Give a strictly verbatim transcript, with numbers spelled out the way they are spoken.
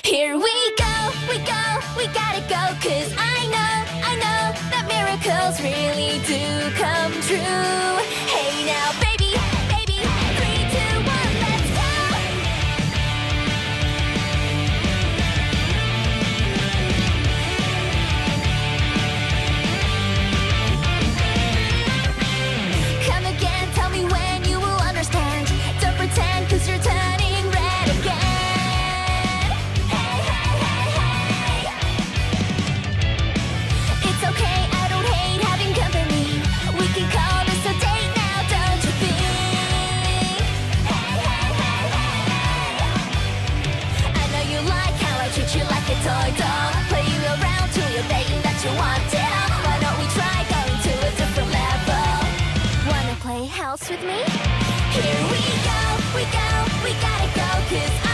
Here we go, we go, we gotta go. Cause I know, I know that miracles really do come true. Hey now baby, baby, three, two, one, let's go. Come again, tell me when you will understand. Don't pretend, cause you're turning red again. Hey, hey, hey, hey. It's okay, I don't hate having company. We can call this a date now, don't you think? Hey, hey, hey, hey. I know you like how I treat you like a toy doll. Play you around till you're betting that you want it all. Why don't we try going to a different level? Wanna play house with me? Here we go, we go, we gotta go. Cause